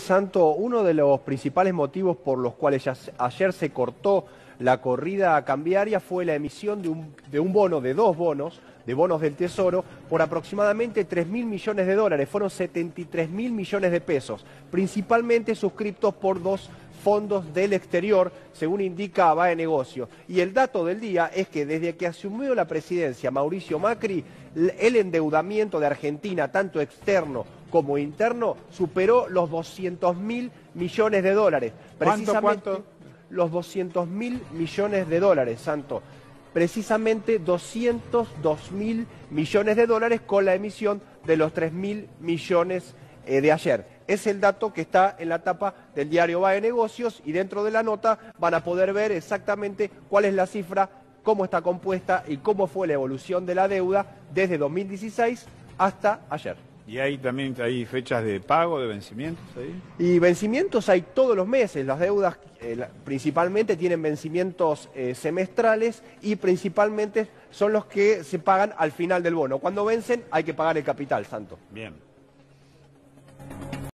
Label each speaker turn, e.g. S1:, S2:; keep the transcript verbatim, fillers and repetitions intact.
S1: Santo, uno de los principales motivos por los cuales ya ayer se cortó la corrida cambiaria fue la emisión de un, de un bono, de dos bonos, de bonos del Tesoro, por aproximadamente tres mil millones de dólares. Fueron setenta y tres mil millones de pesos, principalmente suscriptos por dos fondos del exterior, según indica Bae Negocio. Y el dato del día es que desde que asumió la presidencia Mauricio Macri, el endeudamiento de Argentina, tanto externo como interno, superó los doscientos mil millones de dólares.
S2: ¿Cuánto, cuánto?
S1: Los doscientos mil millones de dólares, Santo. Precisamente doscientos dos mil millones de dólares con la emisión de los tres mil millones eh, de ayer. Es el dato que está en la tapa del diario Bae Negocios y dentro de la nota van a poder ver exactamente cuál es la cifra, cómo está compuesta y cómo fue la evolución de la deuda desde dos mil dieciséis hasta ayer.
S2: ¿Y hay también hay fechas de pago, de vencimientos ahí?
S1: Y vencimientos hay todos los meses. Las deudas eh, la, principalmente tienen vencimientos eh, semestrales y principalmente son los que se pagan al final del bono. Cuando vencen hay que pagar el capital, Santo.
S2: Bien.